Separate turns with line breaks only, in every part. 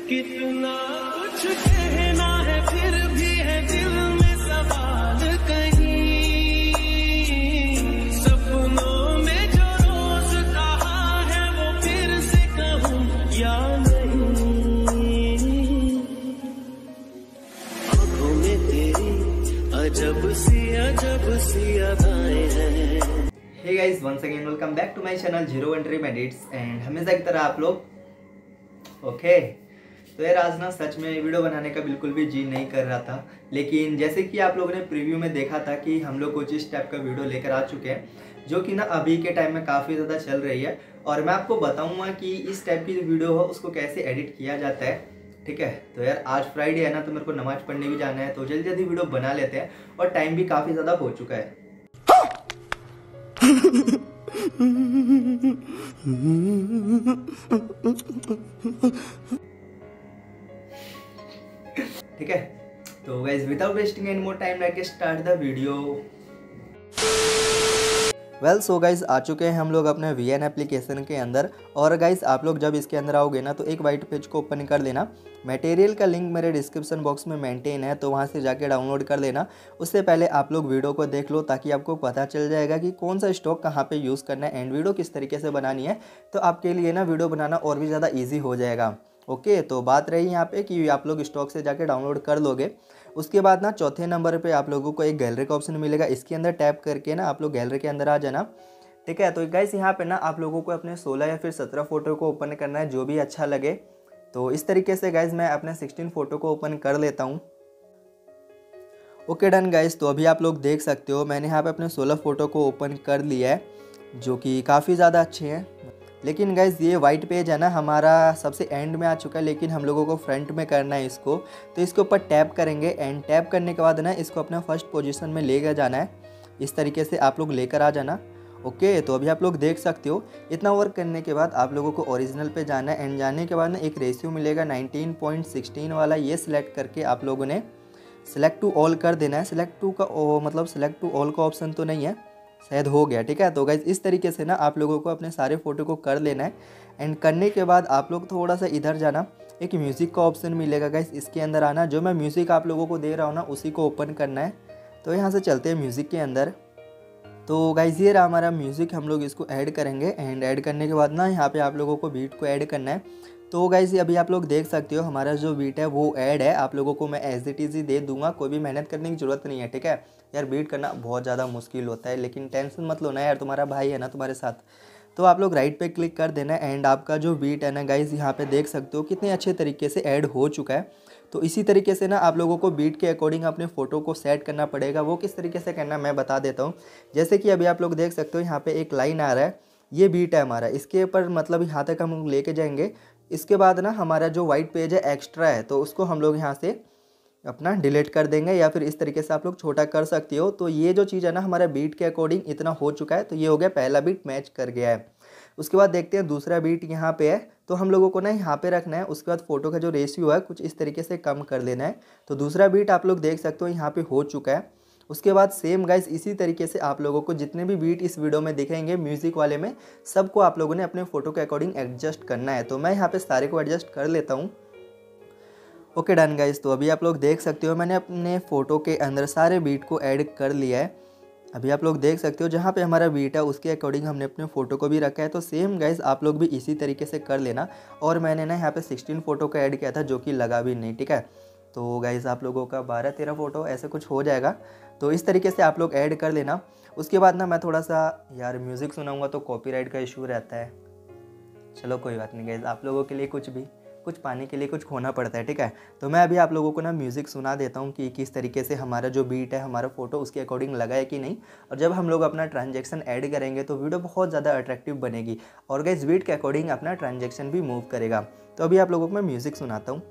कितना कुछ कहना है फिर भी है दिल में सवाल कहीं, सपनों में जो रोज कहा है वो फिर से कहूँ या नहीं। आंखों में तेरी अजब सी अदाएं हैं।
Hey guys, once again welcome back to my channel 01 dream edits and हमेशा की तरह आप लोग ओके। तो यार आज ना सच में वीडियो बनाने का बिल्कुल भी जी नहीं कर रहा था, लेकिन जैसे कि आप लोगों ने प्रीव्यू में देखा था कि हम लोग कुछ इस टाइप का वीडियो लेकर आ चुके हैं जो कि ना अभी के टाइम में काफ़ी ज़्यादा चल रही है। और मैं आपको बताऊंगा कि इस टाइप की जो वीडियो हो उसको कैसे एडिट किया जाता है, ठीक है। तो यार आज फ्राइडे है ना, तो मेरे को नमाज पढ़ने भी जाना है, तो जल्दी जल्दी वीडियो बना लेते हैं और टाइम भी काफ़ी ज़्यादा हो चुका है। ठीक है, तो guys without wasting any more time let's start the video. Well so guys आ चुके हैं हम लोग अपने VN एप्लीकेशन के अंदर। और गाइस आप लोग जब इसके अंदर आओगे ना तो एक वाइट पेज को ओपन कर लेना। मटेरियल का लिंक मेरे डिस्क्रिप्शन बॉक्स में मेंटेन है, तो वहाँ से जाके डाउनलोड कर लेना। उससे पहले आप लोग वीडियो को देख लो ताकि आपको पता चल जाएगा कि कौन सा स्टॉक कहाँ पे यूज़ करना है एंड वीडियो किस तरीके से बनानी है। तो आपके लिए ना वीडियो बनाना और भी ज़्यादा ईजी हो जाएगा। ओके, तो बात रही यहाँ पे कि आप लोग स्टॉक से जाके डाउनलोड कर लोगे। उसके बाद ना चौथे नंबर पे आप लोगों को एक गैलरी का ऑप्शन मिलेगा, इसके अंदर टैप करके ना आप लोग गैलरी के अंदर आ जाना, ठीक है। तो गाइस यहाँ पे ना आप लोगों को अपने 16 या फिर 17 फोटो को ओपन करना है, जो भी अच्छा लगे। तो इस तरीके से गाइस मैं अपने 16 फोटो को ओपन कर लेता हूँ। ओके डन गाइस, तो अभी आप लोग देख सकते हो मैंने यहाँ पे अपने 16 फोटो को ओपन कर लिया है, जो कि काफ़ी ज़्यादा अच्छे हैं। लेकिन गाइस ये वाइट पेज है ना हमारा सबसे एंड में आ चुका है, लेकिन हम लोगों को फ्रंट में करना है इसको। तो इसके ऊपर टैप करेंगे एंड टैप करने के बाद ना इसको अपना फर्स्ट पोजीशन में लेकर जाना है। इस तरीके से आप लोग लेकर आ जाना। ओके, तो अभी आप लोग देख सकते हो इतना वर्क करने के बाद आप लोगों को ओरिजिनल पे जाना है एंड जाने के बाद ना एक रेशियो मिलेगा 19:16 वाला, ये सिलेक्ट करके आप लोगों ने सिलेक्ट टू ऑल कर देना है। सिलेक्ट टू का मतलब सिलेक्ट टू ऑल का ऑप्शन तो नहीं है, शायद हो गया, ठीक है। तो गाइज इस तरीके से ना आप लोगों को अपने सारे फ़ोटो को कर लेना है एंड करने के बाद आप लोग थोड़ा सा इधर जाना, एक म्यूज़िक का ऑप्शन मिलेगा गाइज, इसके अंदर आना। जो मैं म्यूज़िक आप लोगों को दे रहा हूँ ना उसी को ओपन करना है। तो यहाँ से चलते हैं म्यूज़िक के अंदर। तो गाइज ये रहा हमारा म्यूज़िक, हम लोग इसको ऐड करेंगे एंड ऐड करने के बाद ना यहाँ पे आप लोगों को बीट को ऐड करना है। तो गाइज अभी आप लोग देख सकते हो हमारा जो बीट है वो ऐड है, आप लोगों को मैं एज इट इज़ ही दे दूंगा, कोई भी मेहनत करने की ज़रूरत नहीं है, ठीक है। यार बीट करना बहुत ज़्यादा मुश्किल होता है, लेकिन टेंशन मत लो ना यार, तुम्हारा भाई है ना तुम्हारे साथ। तो आप लोग राइट पे क्लिक कर देना एंड आपका जो बीट है ना गाइज यहाँ पे देख सकते हो कितने अच्छे तरीके से ऐड हो चुका है। तो इसी तरीके से ना आप लोगों को बीट के अकॉर्डिंग अपने फ़ोटो को सेट करना पड़ेगा। वो किस तरीके से करना मैं बता देता हूँ। जैसे कि अभी आप लोग देख सकते हो यहाँ पे एक लाइन आ रहा है, ये बीट है हमारा, इसके ऊपर मतलब यहाँ तक हम लेके जाएंगे। इसके बाद ना हमारा जो वाइट पेज है एक्स्ट्रा है, तो उसको हम लोग यहाँ से अपना डिलीट कर देंगे या फिर इस तरीके से आप लोग छोटा कर सकते हो। तो ये जो चीज़ है ना हमारा बीट के अकॉर्डिंग इतना हो चुका है, तो ये हो गया पहला बीट मैच कर गया है। उसके बाद देखते हैं दूसरा बीट यहाँ पे है, तो हम लोगों को ना यहाँ पे रखना है। उसके बाद फ़ोटो का जो रेशियो है कुछ इस तरीके से कम कर लेना है। तो दूसरा बीट आप लोग देख सकते हो यहाँ पे हो चुका है। उसके बाद सेम गाइस इसी तरीके से आप लोगों को जितने भी बीट इस वीडियो में दिखेंगे म्यूज़िक वाले में, सबको आप लोगों ने अपने फ़ोटो के अकॉर्डिंग एडजस्ट करना है। तो मैं यहाँ पे सारे को एडजस्ट कर लेता हूँ। ओके डन गाइस, तो अभी आप लोग देख सकते हो मैंने अपने फ़ोटो के अंदर सारे बीट को ऐड कर लिया है। अभी आप लोग देख सकते हो जहाँ पे हमारा बीट है उसके अकॉर्डिंग हमने अपने फ़ोटो को भी रखा है। तो सेम गाइस आप लोग भी इसी तरीके से कर लेना। और मैंने ना यहाँ पे 16 फ़ोटो का ऐड किया था जो कि लगा भी नहीं, ठीक है। तो गाइस आप लोगों का 12-13 फ़ोटो ऐसे कुछ हो जाएगा। तो इस तरीके से आप लोग ऐड कर लेना। उसके बाद ना मैं थोड़ा सा यार म्यूज़िक सुनाऊँगा तो कॉपीराइट का इशू रहता है। चलो कोई बात नहीं गाइस, आप लोगों के लिए कुछ पाने के लिए कुछ खोना पड़ता है, ठीक है। तो मैं अभी आप लोगों को ना म्यूज़िक सुना देता हूँ कि किस तरीके से हमारा जो बीट है हमारा फ़ोटो उसके अकॉर्डिंग लगा है कि नहीं। और जब हम लोग अपना ट्रांजैक्शन ऐड करेंगे तो वीडियो बहुत ज़्यादा अट्रैक्टिव बनेगी और गाइस बीट के अकॉर्डिंग अपना ट्रांजैक्शन भी मूव करेगा। तो अभी आप लोगों को मैं म्यूज़िक सुनाता हूँ।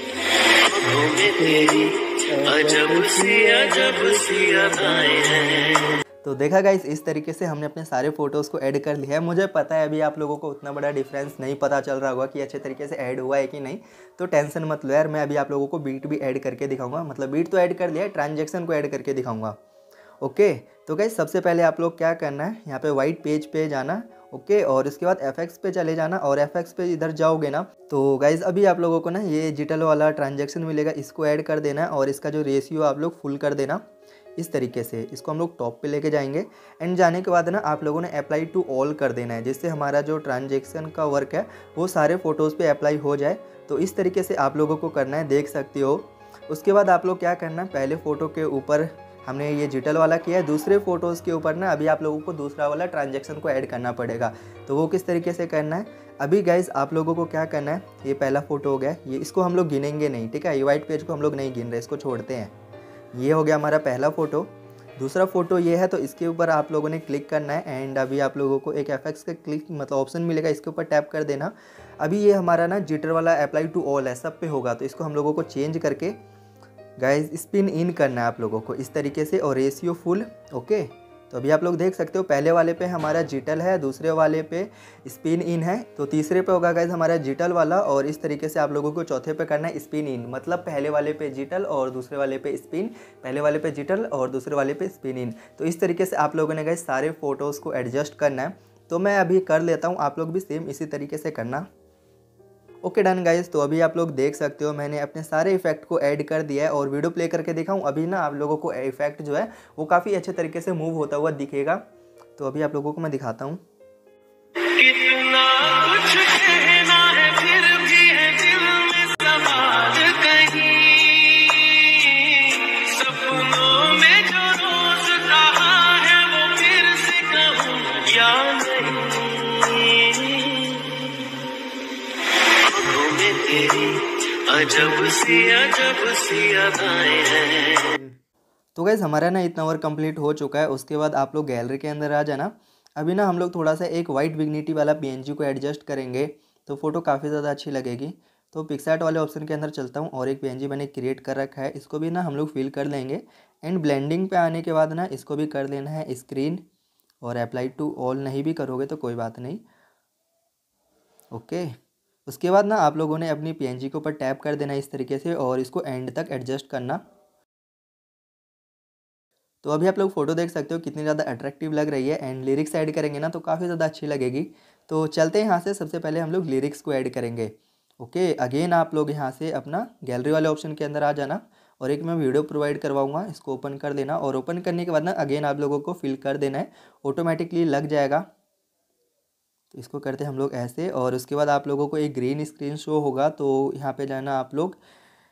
अजब सी अदाएं हैं। तो देखा गाइस, इस तरीके से हमने अपने सारे फ़ोटोज़ को ऐड कर लिया है। मुझे पता है अभी आप लोगों को उतना बड़ा डिफरेंस नहीं पता चल रहा होगा कि अच्छे तरीके से ऐड हुआ है कि नहीं, तो टेंशन मत लो यार। मैं अभी आप लोगों को बीट भी ऐड करके दिखाऊंगा, मतलब बीट तो ऐड कर लिया है, ट्रांजैक्शन को ऐड करके दिखाऊंगा। ओके, तो गाइस सबसे पहले आप लोग क्या करना है, यहाँ पे वाइट पेज पे जाना। ओके, और इसके बाद FX पे चले जाना, और FX पे इधर जाओगे ना तो गाइज अभी आप लोगों को ना ये जिटल वाला ट्रांजैक्शन मिलेगा, इसको ऐड कर देना है, और इसका जो रेशियो आप लोग फुल कर देना इस तरीके से। इसको हम लोग टॉप पे लेके जाएंगे, एंड जाने के बाद ना आप लोगों ने अप्लाई टू ऑल कर देना है, जिससे हमारा जो ट्रांजैक्शन का वर्क है वो सारे फ़ोटोज़ पे अप्लाई हो जाए। तो इस तरीके से आप लोगों को करना है, देख सकते हो। उसके बाद आप लोग क्या करना है, पहले फ़ोटो के ऊपर हमने ये जिटल वाला किया है, दूसरे फ़ोटोज़ के ऊपर ना अभी आप लोगों को दूसरा वाला ट्रांजैक्शन को ऐड करना पड़ेगा। तो वो किस तरीके से करना है, अभी गाइज आप लोगों को क्या करना है, ये पहला फ़ोटो हो गया, ये इसको हम लोग गिनेंगे नहीं, ठीक है। ये वाइट पेज को हम लोग नहीं गिन रहे, इसको छोड़ते हैं। ये हो गया हमारा पहला फ़ोटो। दूसरा फ़ोटो ये है, तो इसके ऊपर आप लोगों ने क्लिक करना है, एंड अभी आप लोगों को एक FX का क्लिक मतलब ऑप्शन मिलेगा, इसके ऊपर टैप कर देना। अभी ये हमारा ना जिटर वाला अप्लाई टू ऑल है, सब पे होगा, तो इसको हम लोगों को चेंज करके गाइज स्पिन इन करना है आप लोगों को इस तरीके से, और रेशियो फुल। ओके, तो अभी आप लोग देख सकते हो पहले वाले पे हमारा जिटल है, दूसरे वाले पे स्पिन इन है, तो तीसरे पे होगा गाइज हमारा जिटल वाला, और इस तरीके से आप लोगों को चौथे पे करना है स्पिन इन, मतलब पहले वाले पे जिटल और दूसरे वाले पे स्पिन, पहले वाले पे जिटल और दूसरे वाले पे स्पिन इन। तो इस तरीके से आप लोगों ने गाइज सारे फ़ोटोज़ को एडजस्ट करना है। तो मैं अभी कर लेता हूँ, आप लोग भी सेम इसी तरीके से करना। ओके डन गाइज, तो अभी आप लोग देख सकते हो मैंने अपने सारे इफेक्ट को ऐड कर दिया है, और वीडियो प्ले करके दिखाऊं। अभी ना आप लोगों को इफेक्ट जो है वो काफ़ी अच्छे तरीके से मूव होता हुआ दिखेगा। तो अभी आप लोगों को मैं दिखाता हूँ।
कितना कुछ कहना है फिर भी है दिल में सवाल कहीं, सपनों में जो रोज कहा है वो फिर से कहूँ या नहीं, आंखों में तेरी अजब सी अदाएं हैं।
तो गाइज हमारा ना इतना वर्क कंप्लीट हो चुका है। उसके बाद आप लोग गैलरी के अंदर आ जाना। अभी ना हम लोग थोड़ा सा एक वाइट विग्निटी वाला PNG को एडजस्ट करेंगे, तो फ़ोटो काफ़ी ज़्यादा अच्छी लगेगी। तो पिक्सआर्ट वाले ऑप्शन के अंदर चलता हूँ, और एक PNG मैंने क्रिएट कर रखा है, इसको भी ना हम लोग फिल कर लेंगे। एंड ब्लेंडिंग पे आने के बाद ना इसको भी कर लेना है स्क्रीन, और अप्लाई टू ऑल नहीं भी करोगे तो कोई बात नहीं। ओके, उसके बाद ना आप लोगों ने अपनी PNG के ऊपर टैप कर देना इस तरीके से, और इसको एंड तक एडजस्ट करना। तो अभी आप लोग फ़ोटो देख सकते हो कितनी ज़्यादा अट्रैक्टिव लग रही है, एंड लिरिक्स ऐड करेंगे ना तो काफ़ी ज़्यादा अच्छी लगेगी। तो चलते हैं यहाँ से, सबसे पहले हम लोग लिरिक्स को ऐड करेंगे। ओके, अगेन आप लोग यहाँ से अपना गैलरी वाले ऑप्शन के अंदर आ जाना, और एक मैं वीडियो प्रोवाइड करवाऊँगा, इसको ओपन कर देना, और ओपन करने के बाद ना अगेन आप लोगों को फिल कर देना है, ऑटोमेटिकली लग जाएगा। तो इसको करते हैं हम लोग ऐसे, और उसके बाद आप लोगों को एक ग्रीन स्क्रीन शो होगा, तो यहाँ पे जाना आप लोग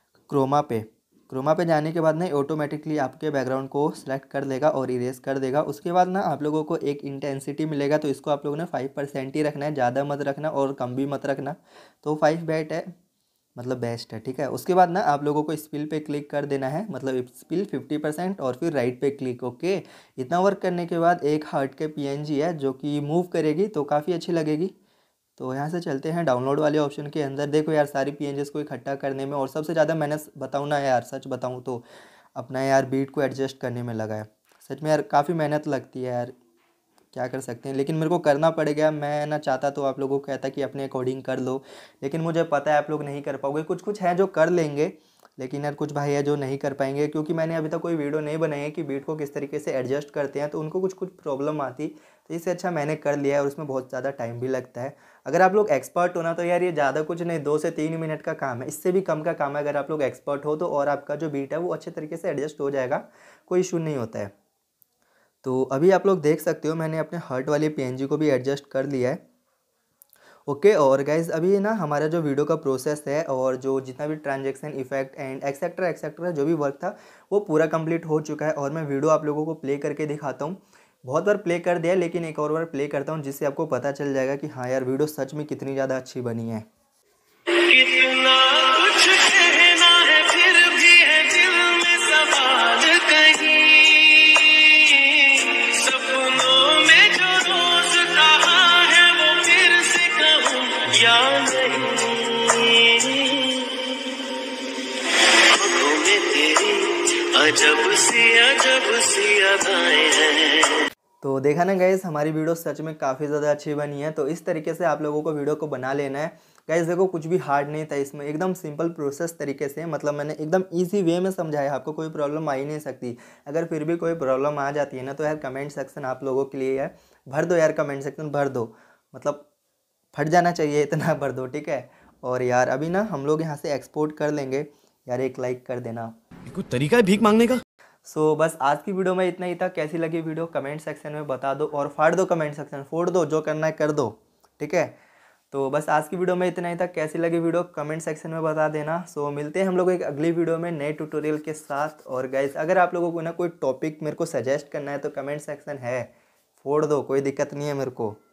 क्रोमा पे जाने के बाद ना ऑटोमेटिकली आपके बैकग्राउंड को सिलेक्ट कर लेगा और इरेज कर देगा। उसके बाद ना आप लोगों को एक इंटेंसिटी मिलेगा, तो इसको आप लोगों ने 5% ही रखना है, ज़्यादा मत रखना और कम भी मत रखना। तो 5 बेट है, मतलब बेस्ट है, ठीक है। उसके बाद ना आप लोगों को स्पिल पे क्लिक कर देना है, मतलब स्पिल 50%, और फिर राइट पे क्लिक। ओके, इतना वर्क करने के बाद एक हार्ट के PNG है जो कि मूव करेगी, तो काफ़ी अच्छी लगेगी। तो यहाँ से चलते हैं डाउनलोड वाले ऑप्शन के अंदर। देखो यार, सारी PNGs को इकट्ठा करने में, और सबसे ज़्यादा मैंने बताऊँ ना यार, सच बताऊँ तो अपना यार बीट को एडजस्ट करने में लगा है। सच में यार काफ़ी मेहनत लगती है यार, क्या कर सकते हैं, लेकिन मेरे को करना पड़ेगा। मैं ना चाहता तो आप लोगों को कहता कि अपने अकॉर्डिंग कर लो, लेकिन मुझे पता है आप लोग नहीं कर पाओगे। कुछ हैं जो कर लेंगे, लेकिन यार कुछ भाई है जो नहीं कर पाएंगे, क्योंकि मैंने अभी तक कोई वीडियो नहीं बनाई है कि बीट को किस तरीके से एडजस्ट करते हैं, तो उनको कुछ प्रॉब्लम आती। तो इससे अच्छा मैंने कर लिया है, और उसमें बहुत ज़्यादा टाइम भी लगता है। अगर आप लोग एक्सपर्ट हो ना, तो यार ये ज़्यादा कुछ नहीं, 2 से 3 मिनट का काम है, इससे भी कम का काम है। अगर आप लोग एक्सपर्ट हो तो, और आपका जो बीट है वो अच्छे तरीके से एडजस्ट हो जाएगा, कोई इशू नहीं होता है। तो अभी आप लोग देख सकते हो मैंने अपने हार्ट वाली PNG को भी एडजस्ट कर लिया है। ओके, और गाइज अभी ना हमारा जो वीडियो का प्रोसेस है, और जो जितना भी ट्रांजैक्शन इफेक्ट एंड एक्सेट्रा जो भी वर्क था वो पूरा कंप्लीट हो चुका है। और मैं वीडियो आप लोगों को प्ले करके दिखाता हूँ। बहुत बार प्ले कर दिया, लेकिन एक और बार प्ले करता हूँ, जिससे आपको पता चल जाएगा कि हाँ यार वीडियो सच में कितनी ज़्यादा अच्छी बनी है।
कितना कुछ कहना है फिर भी है दिल में सवाल कहीं, सपनों में जो रोज कहा है वो फिर से कहूँ या नहीं, आंखों में तेरी अजब सी अदाएं हैं।
तो देखा ना गाइस, हमारी वीडियो सच में काफ़ी ज़्यादा अच्छी बनी है। तो इस तरीके से आप लोगों को वीडियो को बना लेना है गाइस। देखो कुछ भी हार्ड नहीं था इसमें, एकदम सिंपल प्रोसेस तरीके से, मतलब मैंने एकदम इजी वे में समझाया, आपको कोई प्रॉब्लम आ ही नहीं सकती। अगर फिर भी कोई प्रॉब्लम आ जाती है ना, तो यार कमेंट सेक्शन आप लोगों के लिए है, भर दो यार, कमेंट सेक्शन भर दो, मतलब फट जाना चाहिए इतना भर दो, ठीक है। और यार अभी ना हम लोग यहाँ से एक्सपोर्ट कर लेंगे यार, एक लाइक कर देना।
कोई तरीका है भीख मांगने का?
सो बस आज की वीडियो में इतना ही था। कैसी लगी वीडियो कमेंट सेक्शन में बता दो, और फाड़ दो कमेंट सेक्शन, फोड़ दो, जो करना है कर दो, ठीक है। तो बस आज की वीडियो में इतना ही था। कैसी लगी वीडियो कमेंट सेक्शन में बता देना। सो मिलते हैं हम लोग एक अगली वीडियो में नए ट्यूटोरियल के साथ। और गाइस अगर आप लोगों को ना कोई टॉपिक मेरे को सजेस्ट करना है तो कमेंट सेक्शन है, फोड़ दो, कोई दिक्कत नहीं है मेरे को।